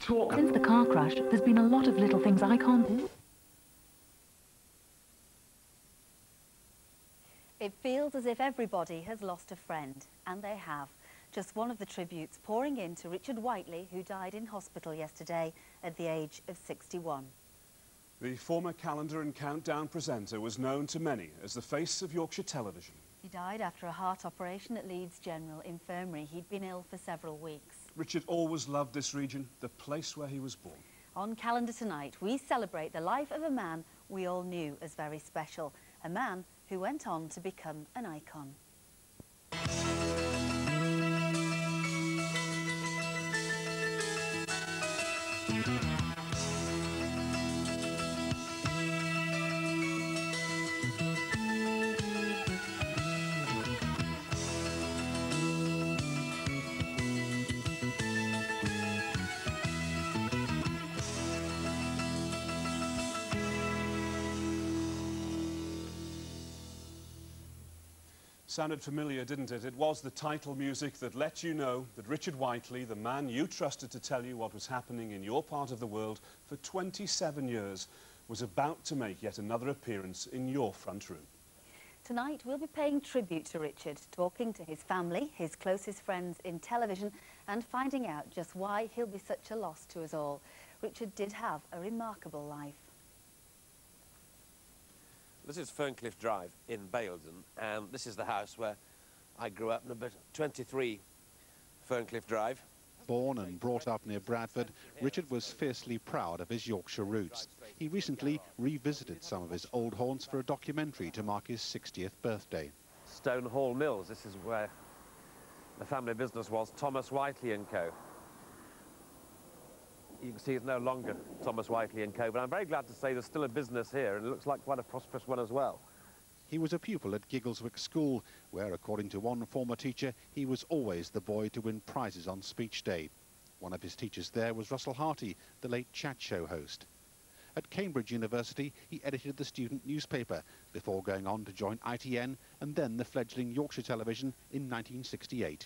Since the car crash, there's been a lot of little things I can't do. It feels as if everybody has lost a friend, and they have. Just one of the tributes pouring in to Richard Whiteley, who died in hospital yesterday at the age of 61. The former calendar and countdown presenter was known to many as the face of Yorkshire television. He died after a heart operation at Leeds General Infirmary. He'd been ill for several weeks. Richard always loved this region, the place where he was born. On Calendar tonight, we celebrate the life of a man we all knew as very special, a man who went on to become an icon. Sounded familiar, didn't it? It was the title music that let you know that Richard Whiteley, the man you trusted to tell you what was happening in your part of the world for 27 years, was about to make yet another appearance in your front room. Tonight we'll be paying tribute to Richard, talking to his family, his closest friends in television, and finding out just why he'll be such a loss to us all. Richard did have a remarkable life. This is Ferncliff Drive in Baildon, and this is the house where I grew up, number 23 Ferncliff Drive. Born and brought up near Bradford, Richard was fiercely proud of his Yorkshire roots. He recently revisited some of his old haunts for a documentary to mark his 60th birthday. Stone Hall Mills, this is where the family business was, Thomas Whiteley & Co. You can see it's no longer Thomas Whiteley & Co, but I'm very glad to say there's still a business here, and it looks like quite a prosperous one as well. He was a pupil at Giggleswick School, where, according to one former teacher, he was always the boy to win prizes on speech day. One of his teachers there was Russell Harty, the late chat show host. At Cambridge University, he edited the student newspaper, before going on to join ITN and then the fledgling Yorkshire Television in 1968.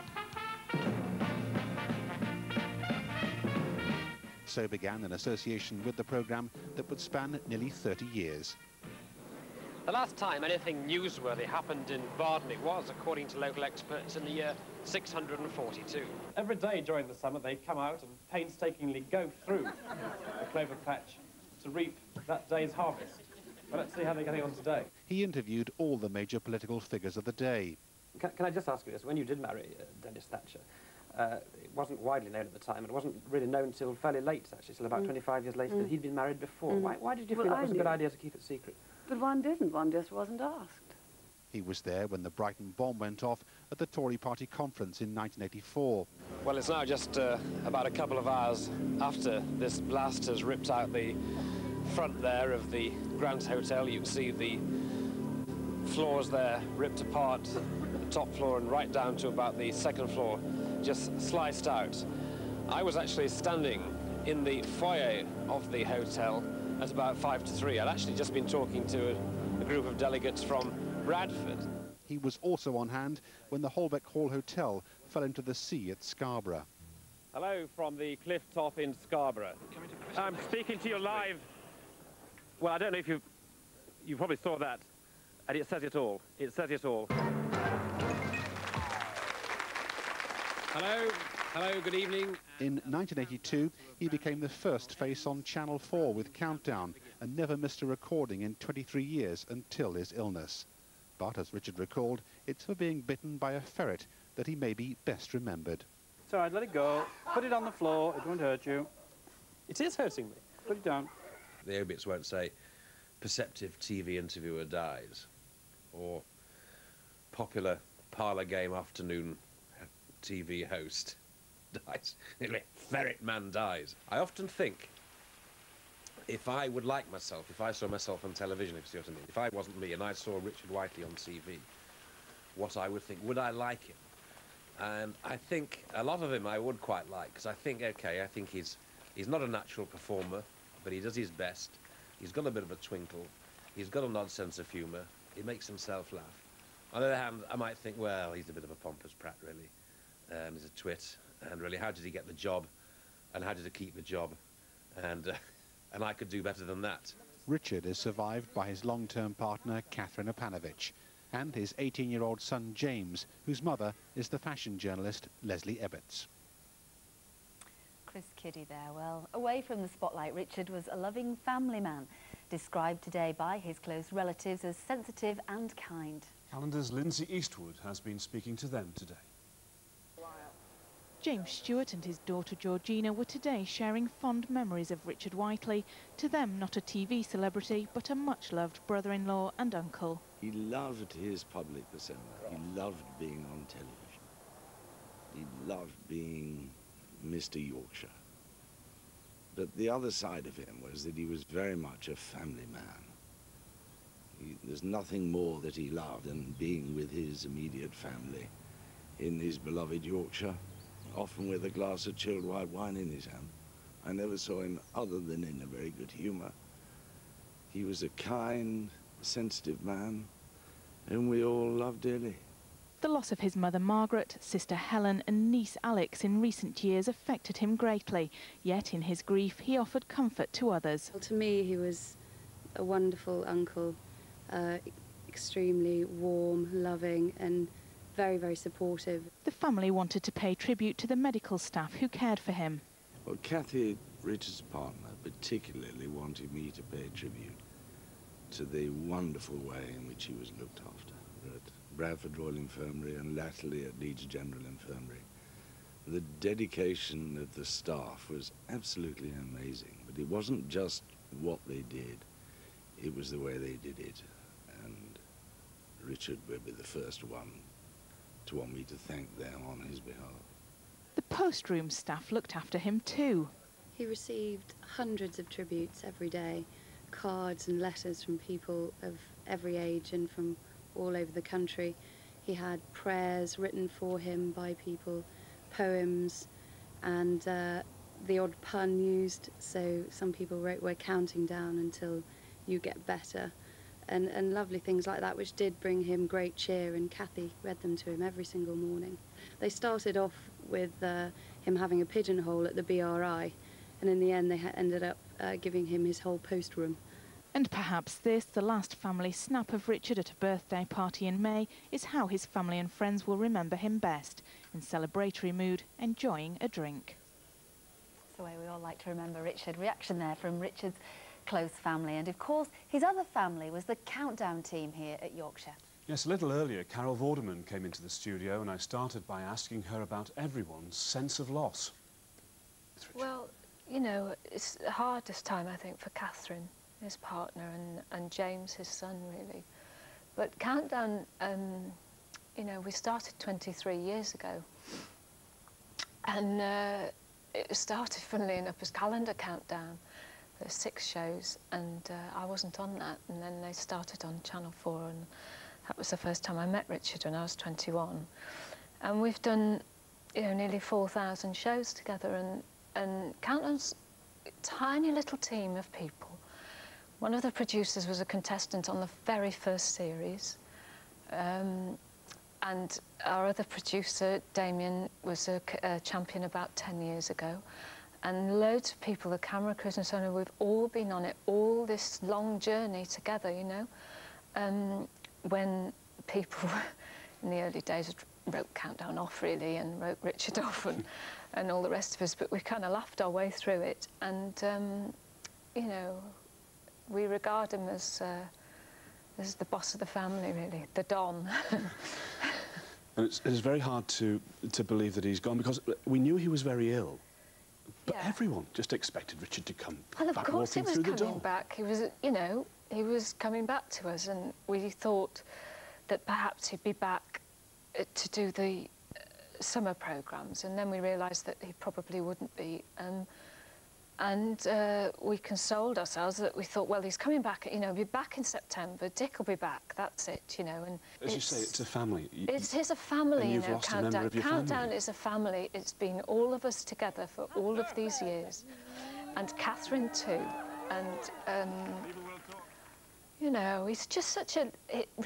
So began an association with the programme that would span nearly 30 years. The last time anything newsworthy happened in Bardenay was, according to local experts, in the year 642. Every day during the summer they come out and painstakingly go through the clover patch to reap that day's harvest. Well, let's see how they're getting on today. He interviewed all the major political figures of the day. Can I just ask you this? When you did marry Dennis Thatcher, it wasn't widely known at the time. It wasn't really known until fairly late, actually, till about 25 years later, that he'd been married before. Why did you feel that was a good idea to keep it secret? But one didn't. One just wasn't asked. He was there when the Brighton bomb went off at the Tory party conference in 1984. Well, it's now just about a couple of hours after this blast has ripped out the front there of the Grand Hotel. You can see the floors there ripped apart, the top floor and right down to about the second floor, just sliced out. I was actually standing in the foyer of the hotel at about 5 to 3. I'd actually just been talking to a group of delegates from Bradford. He was also on hand when the Holbeck Hall Hotel fell into the sea at Scarborough. Hello from the cliff top in Scarborough. I'm speaking to you live. Well, I don't know if you probably saw that, and it says it all. It says it all. Hello. Hello, good evening. In 1982, he became the first face on Channel 4 with Countdown and never missed a recording in 23 years until his illness. But, as Richard recalled, it's for being bitten by a ferret that he may be best remembered. It's all right, let it go. Put it on the floor, it won't hurt you. It is hurting me. Put it down. The obits won't say, perceptive TV interviewer dies, or popular parlour game afternoon TV host dies. Ferret man dies. I often think, if I would like myself, if I saw myself on television, if you see what I mean, if I wasn't me and I saw Richard Whiteley on TV, what I would think, would I like him? And I think a lot of him I would quite like, because I think, okay, I think he's not a natural performer, but he does his best. He's got a bit of a twinkle. He's got an odd sense of humour. He makes himself laugh. On the other hand, I might think, well, he's a bit of a pompous prat, really. He's a twit. And really, how did he get the job and how to keep the job, and I could do better than that. Richard is survived by his long-term partner, Catherine Opanovich, and his 18-year-old son, James, whose mother is the fashion journalist Leslie Ebbets. Chris Kiddie there. Well, away from the spotlight, Richard was a loving family man, described today by his close relatives as sensitive and kind. Calendar's Lindsay Eastwood has been speaking to them today. James Stewart and his daughter Georgina were today sharing fond memories of Richard Whiteley, to them not a TV celebrity but a much-loved brother-in-law and uncle. He loved his public persona. He loved being on television. He loved being Mr. Yorkshire. But the other side of him was that he was very much a family man. There's nothing more that he loved than being with his immediate family in his beloved Yorkshire, often with a glass of chilled white wine in his hand. I never saw him other than in a very good humour. He was a kind, sensitive man whom we all loved dearly. The loss of his mother Margaret, sister Helen and niece Alex in recent years affected him greatly, yet in his grief he offered comfort to others. Well, to me he was a wonderful uncle, extremely warm, loving and very, very supportive. The family wanted to pay tribute to the medical staff who cared for him. Well, Kathy, Richard's partner, particularly wanted me to pay tribute to the wonderful way in which he was looked after at Bradford Royal Infirmary and latterly at Leeds General Infirmary. The dedication of the staff was absolutely amazing, but it wasn't just what they did, it was the way they did it. And Richard will be the first one to want me to thank them on his behalf. The post-room staff looked after him too. He received hundreds of tributes every day, cards and letters from people of every age and from all over the country. He had prayers written for him by people, poems, and the odd pun used. So some people wrote, "We're counting down until you get better." And lovely things like that, which did bring him great cheer, and Kathy read them to him every single morning. They started off with him having a pigeonhole at the BRI, and in the end they ended up giving him his whole post room. And perhaps this, the last family snap of Richard at a birthday party in May, is how his family and friends will remember him best, in celebratory mood, enjoying a drink. That's the way we all like to remember Richard. Reaction there from Richard's close family, and of course his other family was the countdown team here at Yorkshire. Yes, a little earlier Carol Vorderman came into the studio and I started by asking her about everyone's sense of loss. Well, you know, it's the hardest time I think for Catherine, his partner, and James, his son, really. But countdown, you know, we started 23 years ago, and it started, funnily enough, as calendar countdown. There's 6 shows, and I wasn't on that, and then they started on Channel 4, and that was the first time I met Richard when I was 21. And we've done, you know, nearly 4,000 shows together, and Countdown's a tiny little team of people. One of the producers was a contestant on the very first series, and our other producer, Damien, was a champion about 10 years ago. And loads of people, the camera crews and so on, we've all been on it, all this long journey together, you know. When people in the early days wrote Countdown off, really, and wrote Richard off and all the rest of us, but we kind of laughed our way through it. And, you know, we regard him as the boss of the family, really, the Don. And it's very hard to believe that he's gone, because we knew he was very ill. But yeah. Everyone just expected Richard to come well, back of course he walking was through the coming door. back. He was, you know, he was coming back to us, and we thought that perhaps he'd be back to do the summer programmes, and then we realised that he probably wouldn't be. And we consoled ourselves that we thought, well, he's coming back, you know, he'll be back in September, Dick will be back, that's it, you know. And as you say, it's a family. It is a family, and you you've know, lost a member of your Countdown family. is a family. It's been all of us together for all of these years. And Catherine too. And, you know, he's just such a...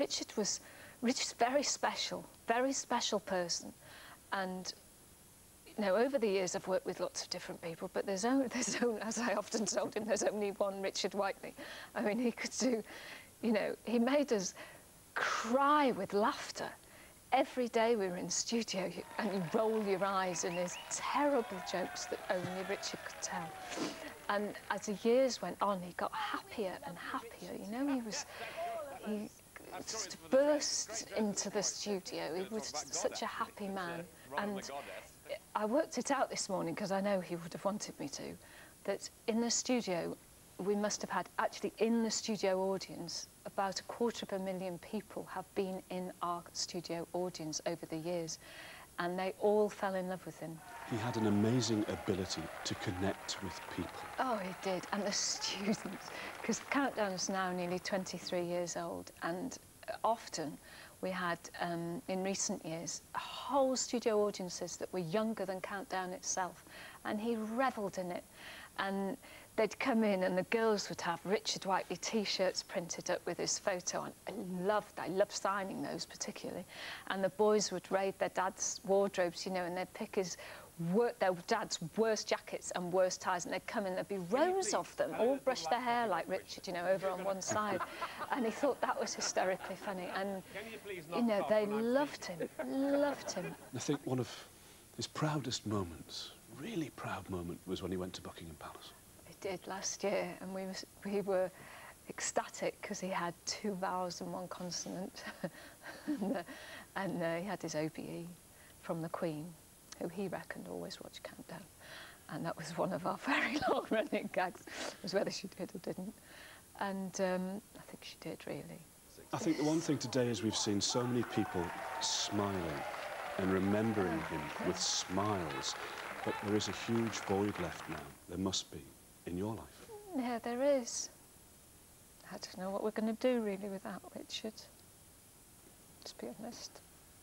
Richard's very special person. And, you know, over the years I've worked with lots of different people, but there's only, as I often told him, there's only one Richard Whiteley. I mean, he could do, you know, he made us cry with laughter. Every day we were in the studio and you roll your eyes and there's terrible jokes that only Richard could tell. And as the years went on, he got happier and happier. You know, he just burst into the studio. He was such a happy man. And I worked it out this morning, because I know he would have wanted me to, that in the studio, we must have had, actually in the studio audience, about 250,000 people have been in our studio audience over the years, and they all fell in love with him. He had an amazing ability to connect with people. Oh, he did, and the students, because Countdown is now nearly 23 years old, and often we had, in recent years, whole studio audiences that were younger than Countdown itself, and he revelled in it. And they'd come in and the girls would have Richard Whiteley T-shirts printed up with his photo on. I loved signing those particularly. And the boys would raid their dad's wardrobes, you know, and they'd pick their dad's worst jackets and worst ties, and they'd come in, there'd be rows of them, all brush their hair like Richard, you know, over on one side. And he thought that was hysterically funny. And, you know, they loved him, loved him. I think one of his proudest moments, really proud moment, was when he went to Buckingham Palace. He did last year, and we were ecstatic because he had 2 vowels and 1 consonant. and he had his OBE from the Queen, who he reckoned always watched Countdown. And that was one of our very long-running gags, was whether she did or didn't. And I think she did, really. I think the one thing today is we've seen so many people smiling and remembering him with smiles, but there is a huge void left now. There must be, in your life. Yeah, there is. I don't know what we're going to do, really, without Richard. Let's be honest.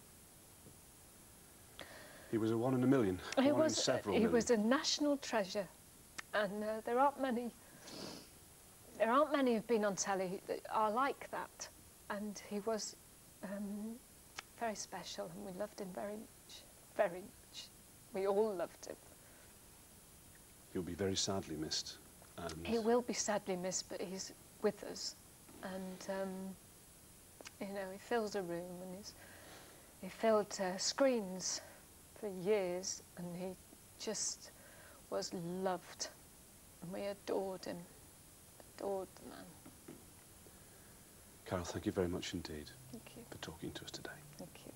He was a 1 in a million. He was a national treasure, and there aren't many who've been on telly that are like that. And he was very special, and we loved him very much, very much. We all loved him. He'll be very sadly missed. He will be sadly missed, but he's with us, and you know, he fills a room, and he filled screens for years, and he just was loved, and we adored him, adored the man. Carol, thank you very much indeed. Thank you for talking to us today. Thank you.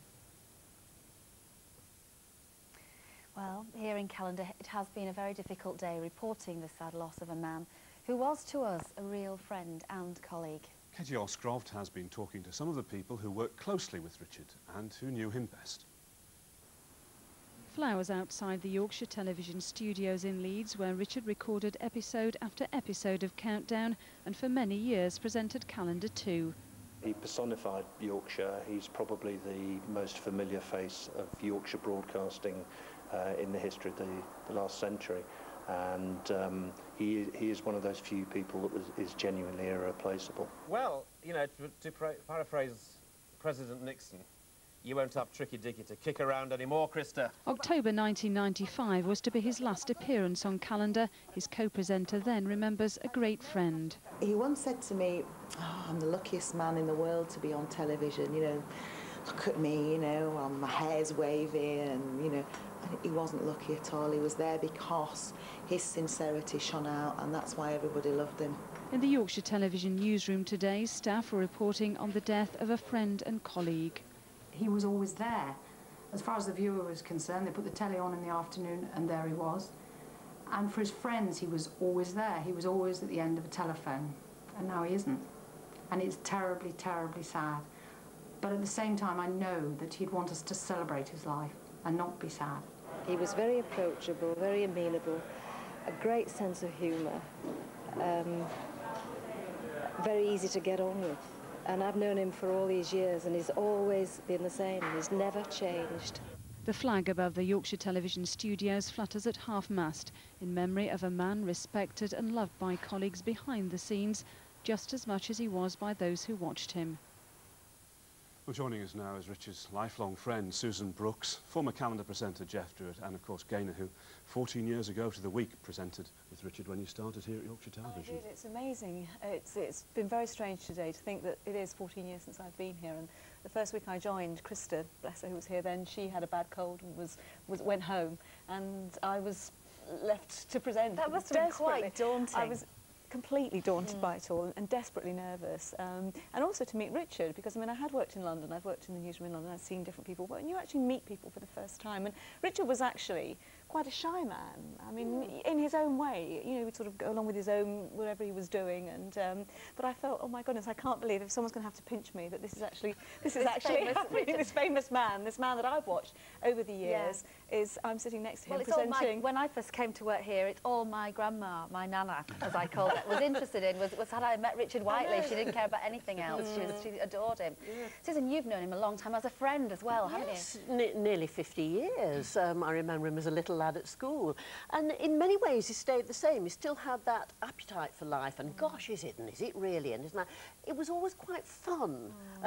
Well, here in Callander, it has been a very difficult day reporting the sad loss of a man who was to us a real friend and colleague. Katie Oscroft has been talking to some of the people who worked closely with Richard and who knew him best. Flowers outside the Yorkshire Television studios in Leeds, where Richard recorded episode after episode of Countdown and for many years presented Calendar 2. He personified Yorkshire. He's probably the most familiar face of Yorkshire broadcasting in the history of the last century, and he is one of those few people that is genuinely irreplaceable. Well, you know, to paraphrase President Nixon, you won't have Tricky Dicky to kick around anymore, Krista. October 1995 was to be his last appearance on Calendar. His co-presenter then remembers a great friend. He once said to me, "Oh, I'm the luckiest man in the world to be on television, you know, look at me, you know, my hair's wavy," and, you know, he wasn't lucky at all. He was there because his sincerity shone out, and that's why everybody loved him. In the Yorkshire Television newsroom today, staff were reporting on the death of a friend and colleague. He was always there. As far as the viewer was concerned, they put the telly on in the afternoon and there he was. And for his friends, he was always there. He was always at the end of a telephone, and now he isn't. And it's terribly, terribly sad. But at the same time, I know that he'd want us to celebrate his life and not be sad. He was very approachable, very amenable, a great sense of humour, very easy to get on with. And I've known him for all these years, and he's always been the same. He's never changed. The flag above the Yorkshire Television studios flutters at half-mast in memory of a man respected and loved by colleagues behind the scenes, just as much as he was by those who watched him. Well, joining us now is Richard's lifelong friend, Susan Brooks, former calendar presenter Jeff Druitt, and of course Gaynor, who 14 years ago to the week presented with Richard when you started here at Yorkshire Television. I did. It's amazing. It's been very strange today to think that it is 14 years since I've been here. And the first week I joined, Krista, bless her, who was here then, she had a bad cold and went home, and I was left to present. That must have been quite daunting. I was completely daunted by it all and desperately nervous, and also to meet Richard, because I mean I had worked in London, I've worked in the newsroom in London, I've seen different people, but when you actually meet people for the first time, and Richard was actually quite a shy man. I mean, in his own way, you know, he'd sort of go along with his own whatever he was doing, and but I felt, oh my goodness, I can't believe if someone's going to have to pinch me that this is actually happening. This famous man, this man that I've watched over the years, is I'm sitting next to him presenting. When I first came to work here, it's all my grandma, my nana, as I called it, was interested in, was had I met Richard Whiteley. She didn't care about anything else. She adored him. Susan, you've known him a long time as a friend as well, haven't you? Nearly 50 years. I remember him as a little lad at school. And in many ways he stayed the same. He still had that appetite for life, and gosh, is it, and is it really, and isn't that? It was always quite fun.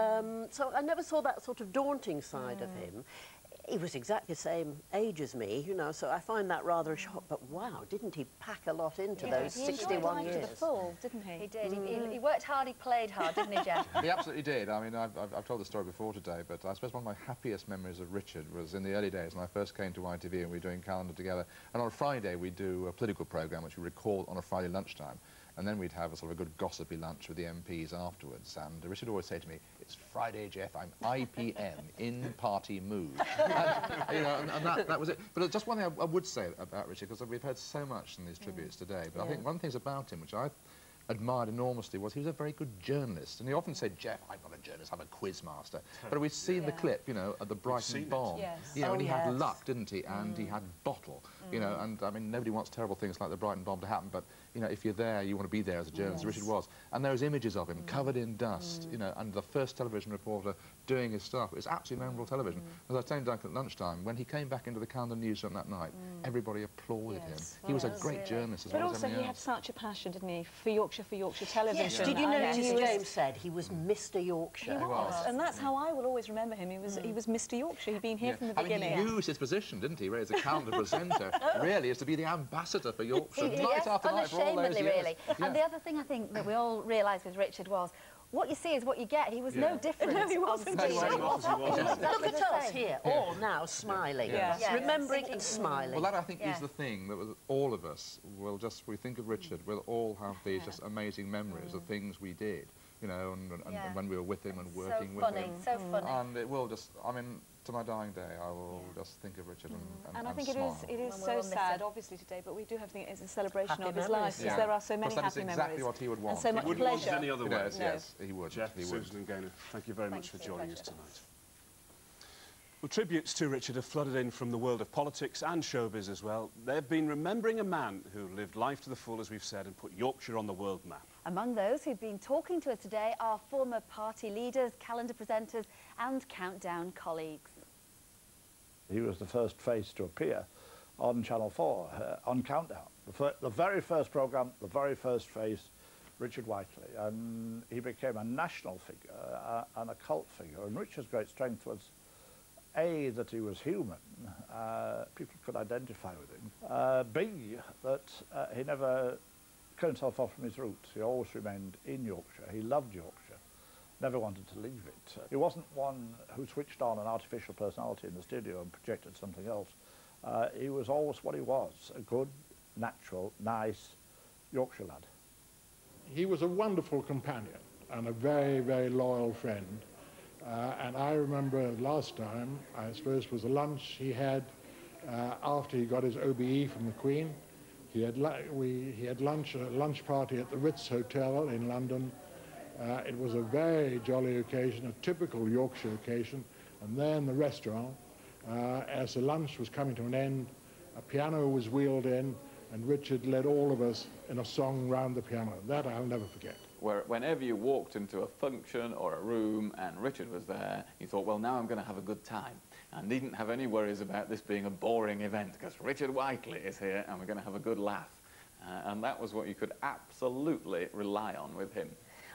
So I never saw that sort of daunting side of him. He was exactly the same age as me, you know, so I find that rather a shock. But wow, didn't he pack a lot into those 61 years? To the full, didn't he? He did. He worked hard, he played hard, didn't he, Jeff? He absolutely did. I mean, I've told the story before today, but I suppose one of my happiest memories of Richard was in the early days when I first came to ITV and we were doing calendar together. And on a Friday, we do a political programme which we record on a Friday lunchtime. And then we'd have a sort of a good gossipy lunch with the MPs afterwards. And Richard always say to me, "It's Friday, Jeff, I'm IPM, in party mood." And, you know, and that was it. But just one thing I would say about Richard, because we've heard so much in these tributes today, but I think one of the things about him, which I admired enormously, was he was a very good journalist. And he often said, "Jeff, I'm not a journalist, I'm a quiz master." But we've seen the clip, you know, at the Brighton bomb. You know, and he had luck, didn't he? And he had bottle, you know, and I mean, nobody wants terrible things like the Brighton bomb to happen, but you know, if you're there, you want to be there as a journalist. Richard was. And those images of him covered in dust, you know, and the first television reporter doing his stuff. It was absolutely memorable television. As I was telling Duncan at lunchtime, when he came back into the calendar newsroom that night, everybody applauded him. He was a great journalist as well as everything else. But also he had such a passion, didn't he, for Yorkshire television. Yes. Did you notice James said he was Mr. Yorkshire? He was, and that's how I will always remember him. He was Mr. Yorkshire. He'd been here from the beginning. I mean, he used his position, didn't he, as a calendar presenter, really, is to be the ambassador for Yorkshire, night after night for all those years. Really. And the other thing I think that we all realised with Richard was, what you see is what you get. He was no different. No, he wasn't. Look at us here, all now smiling, remembering and smiling. Well, that I think is the thing that all of us will just, we think of Richard, we'll all have these just amazing memories of things we did, you know, and when we were with him and working with him. So funny. And it will just, I mean, to my dying day, I will just think of Richard and I think smile. it is so sad, obviously, today, but we do have to think it's a celebration of his life, because there are so many happy memories. Exactly what he would want. And so much pleasure. He wouldn't want it any other way. Yes, he would. Jeff, Susan and Gaynor, thank you very much for joining us tonight. Well, tributes to Richard have flooded in from the world of politics and showbiz as well. They've been remembering a man who lived life to the full, as we've said, and put Yorkshire on the world map. Among those who've been talking to us today are former party leaders, calendar presenters and Countdown colleagues. He was the first face to appear on Channel 4, on Countdown. The very first programme, the very first face, Richard Whiteley. And he became a national figure and a cult figure. And Richard's great strength was, A, that he was human, people could identify with him. B, that he never cut himself off from his roots. He always remained in Yorkshire. He loved Yorkshire. Never wanted to leave it. He wasn't one who switched on an artificial personality in the studio and projected something else. He was always what he was, a good, natural, nice Yorkshire lad. He was a wonderful companion and a very, very loyal friend. And I remember last time, I suppose, was a lunch he had after he got his OBE from the Queen. He had a lunch party at the Ritz Hotel in London. It was a very jolly occasion, a typical Yorkshire occasion. And there in the restaurant, as the lunch was coming to an end, a piano was wheeled in, and Richard led all of us in a song round the piano. That I'll never forget. Whenever you walked into a function or a room and Richard was there, you thought, well, now I'm going to have a good time. And needn't have any worries about this being a boring event, because Richard Whiteley is here and we're going to have a good laugh. And that was what you could absolutely rely on with him.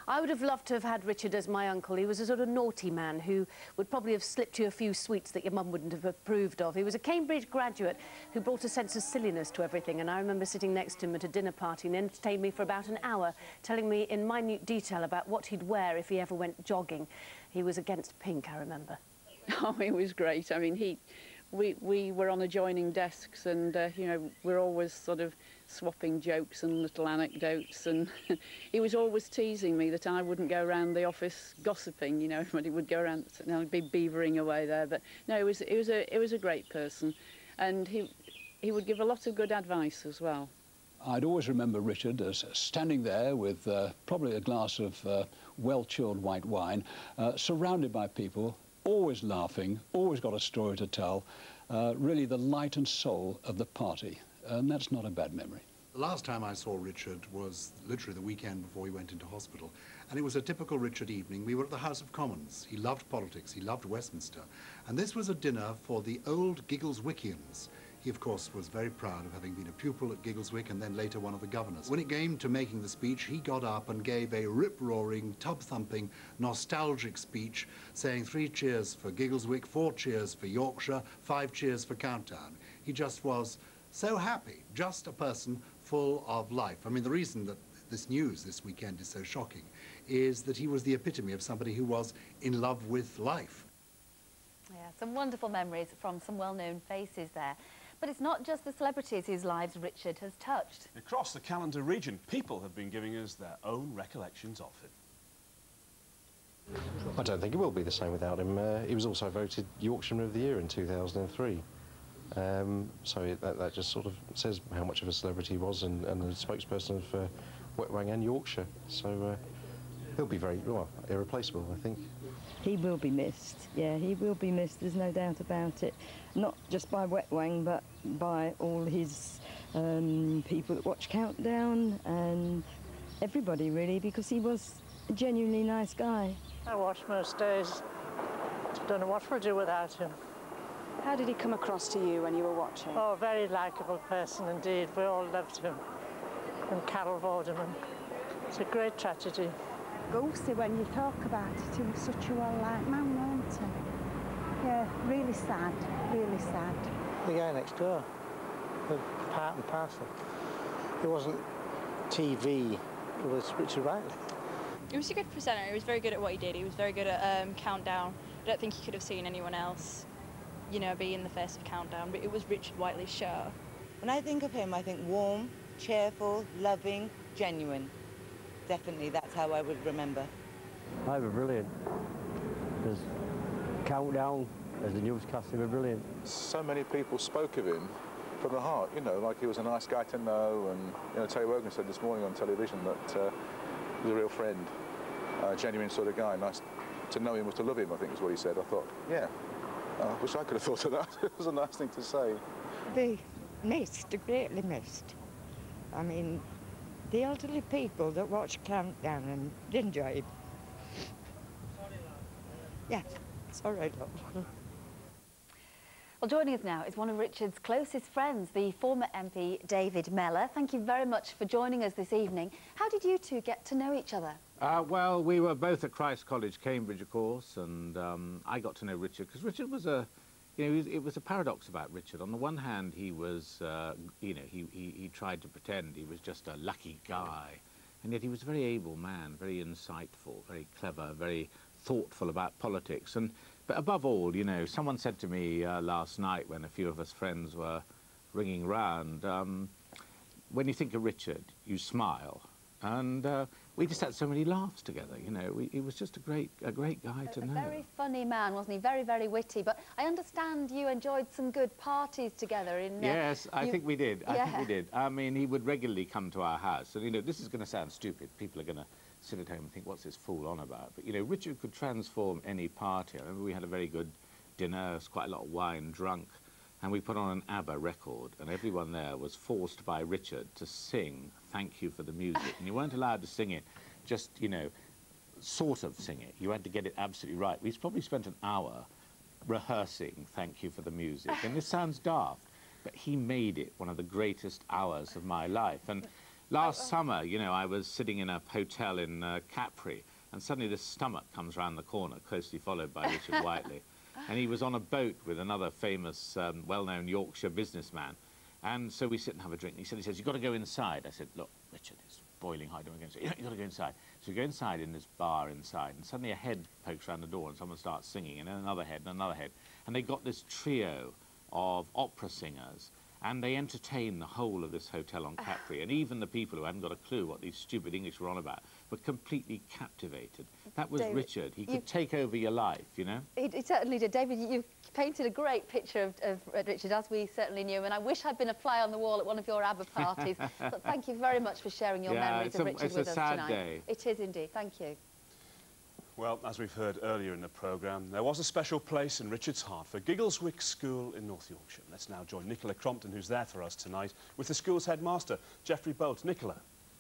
I would have loved to have had Richard as my uncle. He was a sort of naughty man who would probably have slipped you a few sweets that your mum wouldn't have approved of. He was a Cambridge graduate who brought a sense of silliness to everything, and I remember sitting next to him at a dinner party and entertained me for about an hour, telling me in minute detail about what he'd wear if he ever went jogging. He was against pink, I remember. Oh, it was great. I mean, we were on adjoining desks, and you know, we're always sort of swapping jokes and little anecdotes, and he was always teasing me that I wouldn't go around the office gossiping. You know, everybody would go around and I'd be beavering away there. But no, it was a great person, and he would give a lot of good advice as well. I'd always remember Richard as standing there with probably a glass of well-chilled white wine, surrounded by people, always laughing, always got a story to tell, really the light and soul of the party. And that's not a bad memory. The last time I saw Richard was literally the weekend before he went into hospital. And it was a typical Richard evening. We were at the House of Commons. He loved politics. He loved Westminster. And this was a dinner for the old Giggleswickians. He, of course, was very proud of having been a pupil at Giggleswick and then later one of the governors. When it came to making the speech, he got up and gave a rip-roaring, tub-thumping, nostalgic speech, saying 3 cheers for Giggleswick, 4 cheers for Yorkshire, 5 cheers for Countdown. He just was so happy, just a person full of life. I mean, the reason that this news this weekend is so shocking is that he was the epitome of somebody who was in love with life. Yeah, some wonderful memories from some well-known faces there. But it's not just the celebrities whose lives Richard has touched. Across the Calendar region, people have been giving us their own recollections of him. I don't think it will be the same without him. He was also voted Yorkshireman of the Year in 2003. So that just sort of says how much of a celebrity he was, and the spokesperson of Wetwang and Yorkshire. So he'll be very, well, irreplaceable, I think. He will be missed, yeah, he will be missed, there's no doubt about it. Not just by Wetwang, but by all his people that watch Countdown and everybody, really, because he was a genuinely nice guy. I watch most days. Don't know what we'll do without him. How did he come across to you when you were watching? Oh, a very likeable person indeed. We all loved him. And Carol Vorderman. It's a great tragedy. Ghosty, when you talk about it, he was such a well-liked man, wasn't he? Yeah, really sad, really sad. The guy next door, part and parcel. It wasn't TV, it was Richard Whiteley. He was a good presenter. He was very good at what he did. He was very good at Countdown. I don't think he could have seen anyone else, you know, be in the face of Countdown, but it was Richard Whiteley's show. When I think of him, I think warm, cheerful, loving, genuine. Definitely, that's how I would remember. They were brilliant. There's Countdown as the newscaster, were brilliant. So many people spoke of him from the heart, you know, like he was a nice guy to know, and, you know, Terry Wogan said this morning on television that he was a real friend, a genuine sort of guy. Nice to know him was to love him, I think is what he said. I thought, yeah, I wish I could have thought of that. It was a nice thing to say. Be missed, greatly missed. I mean, the elderly people that watch Countdown and enjoy it. Yeah, it's all right, love. Well, joining us now is one of Richard's closest friends, the former MP David Mellor. Thank you very much for joining us this evening. How did you two get to know each other? Well, we were both at Christ's College, Cambridge, of course, and I got to know Richard because Richard was a, you know, it was a paradox about Richard. On the one hand, he was, you know, he tried to pretend he was just a lucky guy, and yet he was a very able man, very insightful, very clever, very thoughtful about politics. But above all, you know, someone said to me last night when a few of us friends were ringing round, when you think of Richard, you smile. And we just had so many laughs together, you know. He was just a great guy to know. A very funny man, wasn't he? Very, very witty. But I understand you enjoyed some good parties together in... Yes, I think we did. Yeah. I think we did. I mean, he would regularly come to our house. And, you know, this is going to sound stupid. People are going to sit at home and think, what's this fool on about? But, you know, Richard could transform any party. I remember we had a very good dinner, quite a lot of wine, drunk. And we put on an ABBA record, and everyone there was forced by Richard to sing Thank You for the Music. And you weren't allowed to sing it, just, you know, sort of sing it. You had to get it absolutely right. We probably spent an hour rehearsing Thank You for the Music. And this sounds daft, but he made it one of the greatest hours of my life. And Last summer, you know, I was sitting in a hotel in Capri, and suddenly this stomach comes round the corner, closely followed by Richard Whiteley. And he was on a boat with another famous, well-known Yorkshire businessman. And so we sit and have a drink. And he says, you've got to go inside. I said, look, Richard, it's boiling hot. Don't go inside. You've got to go inside. So we go inside in this bar inside, and suddenly a head pokes around the door, and someone starts singing, and then another head, and another head. And they got this trio of opera singers, and they entertained the whole of this hotel on Capri. And even the people who hadn't got a clue what these stupid English were on about were completely captivated. That was David, Richard. He could take over your life, you know? He certainly did. David, you painted a great picture of Richard, as we certainly knew, and I wish I'd been a fly on the wall at one of your ABBA parties. But thank you very much for sharing your memories of Richard with us tonight. It's a sad day. It is indeed. Thank you. Well, as we've heard earlier in the programme, there was a special place in Richard's heart for Giggleswick School in North Yorkshire. Let's now join Nicola Crompton, who's there for us tonight, with the school's headmaster, Geoffrey Bolt. Nicola.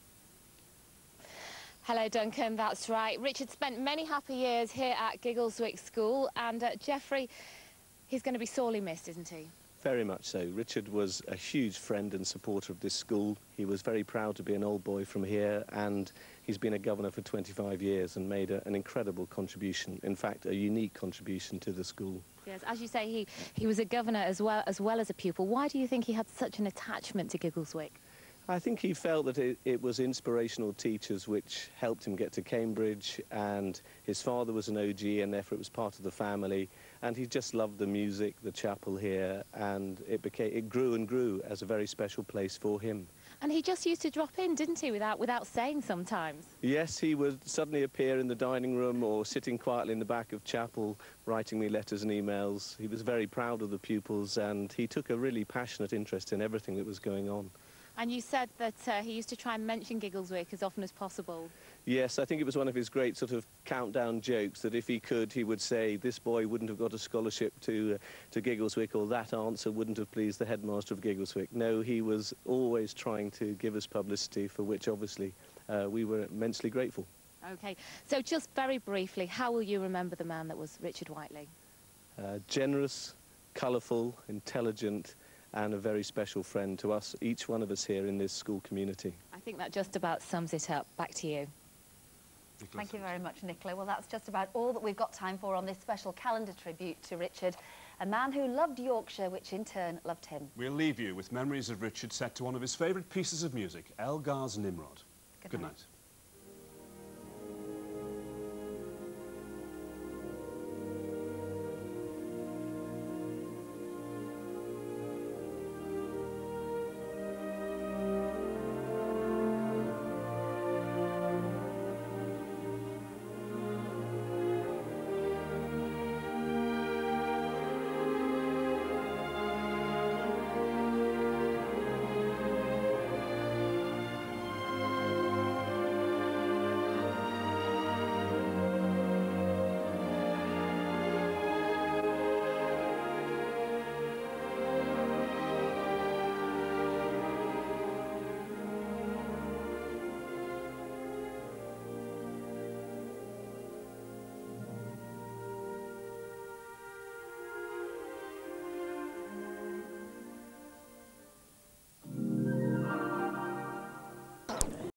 Hello, Duncan, that's right. Richard spent many happy years here at Giggleswick School, and Geoffrey, he's going to be sorely missed, isn't he? Very much so. Richard was a huge friend and supporter of this school. He was very proud to be an old boy from here, and he's been a governor for 25 years and made an incredible contribution, in fact, a unique contribution to the school. Yes, as you say, he was a governor as well as a pupil. Why do you think he had such an attachment to Giggleswick? I think he felt that it was inspirational teachers which helped him get to Cambridge, and his father was an OG and therefore it was part of the family, and he just loved the music, the chapel here, and it grew and grew as a very special place for him. And he just used to drop in, didn't he, without saying sometimes? Yes, he would suddenly appear in the dining room or sitting quietly in the back of chapel, writing me letters and emails. He was very proud of the pupils, and he took a really passionate interest in everything that was going on. And you said that he used to try and mention Giggleswick as often as possible. Yes, I think it was one of his great sort of countdown jokes that if he could, he would say, this boy wouldn't have got a scholarship to Giggleswick, or that answer wouldn't have pleased the headmaster of Giggleswick. No, he was always trying to give us publicity, for which obviously we were immensely grateful. OK, so just very briefly, how will you remember the man that was Richard Whiteley? Generous, colourful, intelligent, and a very special friend to us, each one of us here in this school community. I think that just about sums it up. Back to you. Thank you very much, Nicola. Well, that's just about all that we've got time for on this special calendar tribute to Richard, a man who loved Yorkshire, which in turn loved him. We'll leave you with memories of Richard set to one of his favourite pieces of music, Elgar's Nimrod. Good night.